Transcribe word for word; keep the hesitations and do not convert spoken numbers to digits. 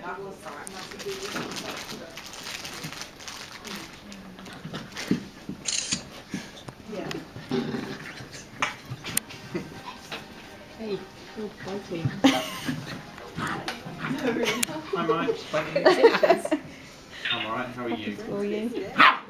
Yeah. Hey, you're fighting. Hi Mike, spiky. I'm alright, how are you? For you.